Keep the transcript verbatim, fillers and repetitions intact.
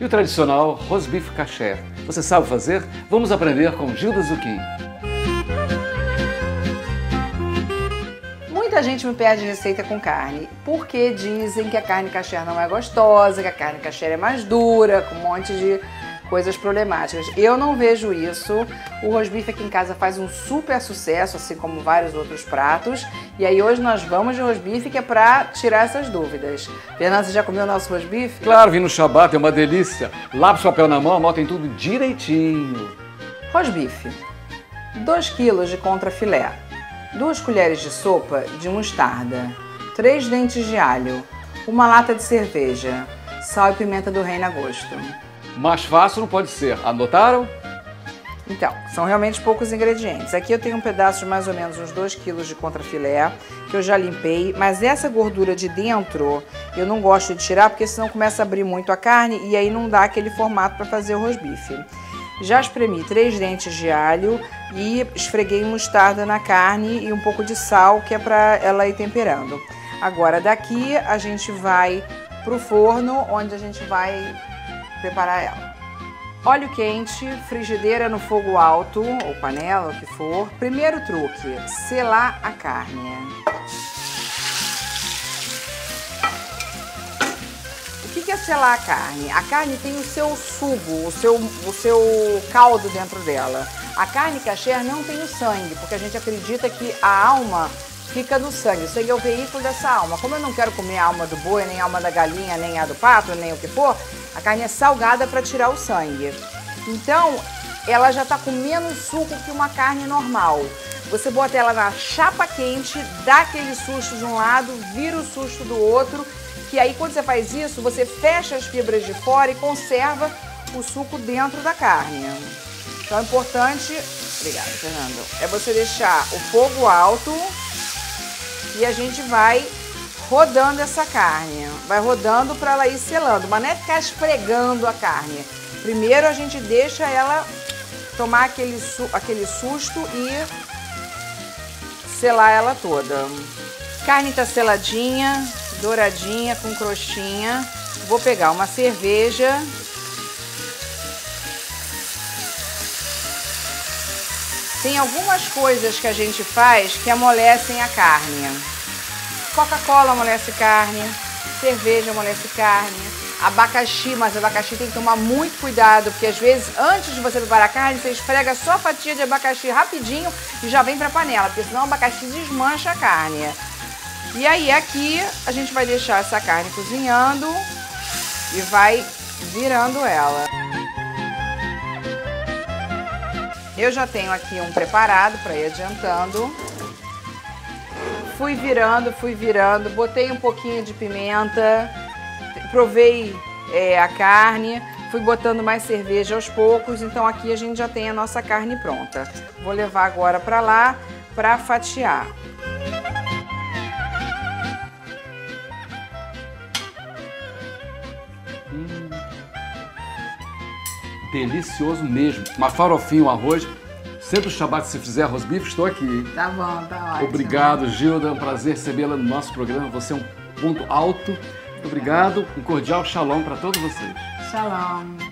o tradicional rosbife kasher. Você sabe fazer? Vamos aprender com Gilda Zucchini. Muita gente me pede receita com carne, porque dizem que a carne kasher não é gostosa, que a carne kasher é mais dura, com um monte de coisas problemáticas. Eu não vejo isso. O rosbife aqui em casa faz um super sucesso, assim como vários outros pratos. E aí hoje nós vamos de rosbife, que é pra tirar essas dúvidas. Fernando, você já comeu o nosso rosbife? Claro, vim no Shabbat, é uma delícia. Lápis, papel na mão, anotem tudo direitinho. Rosbife. dois quilos de contrafilé. duas colheres de sopa de mostarda. três dentes de alho. Uma lata de cerveja. Sal e pimenta do reino a gosto. Mais fácil não pode ser. Anotaram? Então, são realmente poucos ingredientes. Aqui eu tenho um pedaço de mais ou menos uns dois quilos de contrafilé, que eu já limpei, mas essa gordura de dentro eu não gosto de tirar, porque senão começa a abrir muito a carne e aí não dá aquele formato para fazer o rosbife. Já espremi três dentes de alho e esfreguei mostarda na carne e um pouco de sal, que é para ela ir temperando. Agora daqui a gente vai pro forno, onde a gente vai preparar ela. Óleo quente, frigideira no fogo alto, ou panela, o que for. Primeiro truque, selar a carne. O que é selar a carne? A carne tem o seu sugo, o seu, o seu caldo dentro dela. A carne kasher não tem o sangue, porque a gente acredita que a alma fica no sangue. O sangue é o veículo dessa alma. Como eu não quero comer a alma do boi, nem a alma da galinha, nem a do pato, nem o que for, a carne é salgada para tirar o sangue. Então, ela já está com menos suco que uma carne normal. Você bota ela na chapa quente, dá aquele susto de um lado, vira o susto do outro, que aí quando você faz isso, você fecha as fibras de fora e conserva o suco dentro da carne. Então é importante, obrigada, Fernando, é você deixar o fogo alto e a gente vai rodando essa carne. Vai rodando para ela ir selando, mas não é ficar esfregando a carne. Primeiro a gente deixa ela tomar aquele, su aquele susto e selar ela toda. Carne tá seladinha, douradinha, com crostinha. Vou pegar uma cerveja. Tem algumas coisas que a gente faz que amolecem a carne. Coca-Cola amolece carne, cerveja amolece carne, abacaxi, mas abacaxi tem que tomar muito cuidado, porque às vezes antes de você preparar a carne, você esfrega só a fatia de abacaxi rapidinho e já vem para a panela, porque senão o abacaxi desmancha a carne. E aí aqui a gente vai deixar essa carne cozinhando e vai virando ela. Eu já tenho aqui um preparado para ir adiantando. Fui virando, fui virando, botei um pouquinho de pimenta, provei é, a carne, fui botando mais cerveja aos poucos, então aqui a gente já tem a nossa carne pronta. Vou levar agora para lá para fatiar. Hum, delicioso mesmo. Uma farofinha, um arroz. Sempre o Shabbat, se fizer rosbife, estou aqui. Tá bom, tá ótimo. Obrigado, Gilda. É um prazer recebê-la no nosso programa. Você é um ponto alto. Muito obrigado. Um cordial shalom para todos vocês. Shalom.